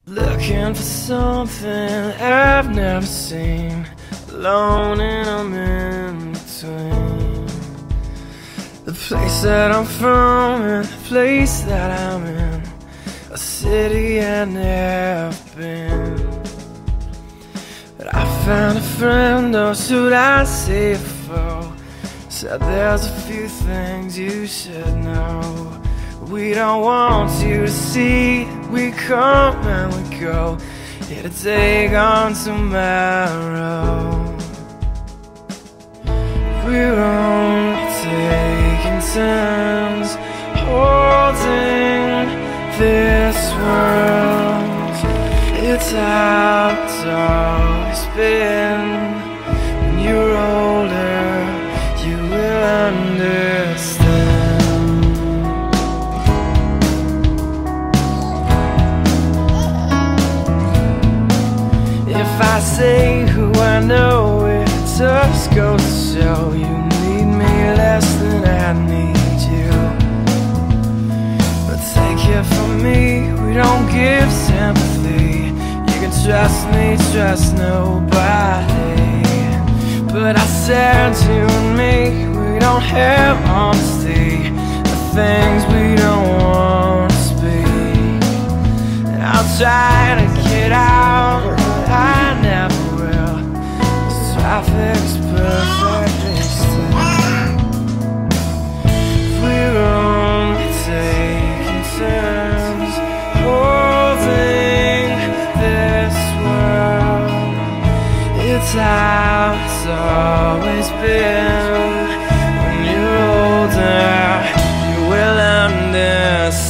Looking for something I've never seen, alone and I'm in between the place that I'm from and the place that I'm in, a city I've never been. But I found a friend, or should I say a foe, said there's a few things you should know. We don't want you to see, we come and we go, here to take on tomorrow. We're only taking turns holding this world. It's how it's always been. When you're older, you will understand. If I say who I know, it just goes to show you need me less than I need you. But take it from me, we don't give sympathy. You can trust me, trust nobody. But I said you and me, we don't have honesty, the things we don't want to speak. And I'll try to get out, I never will. This traffic's perfectly still. We're only taking turns holding this world. It's how it's always been. When you're older, you will understand.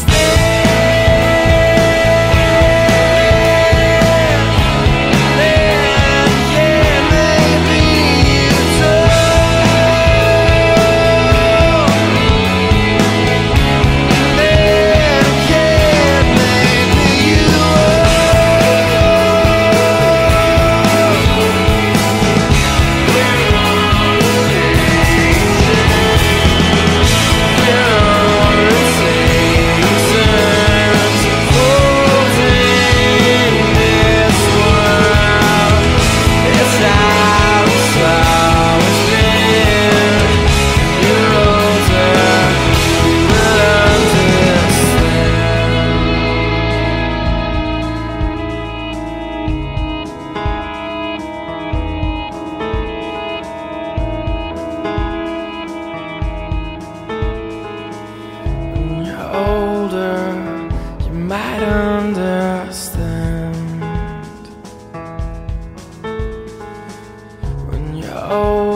Older, you might understand. When you're older,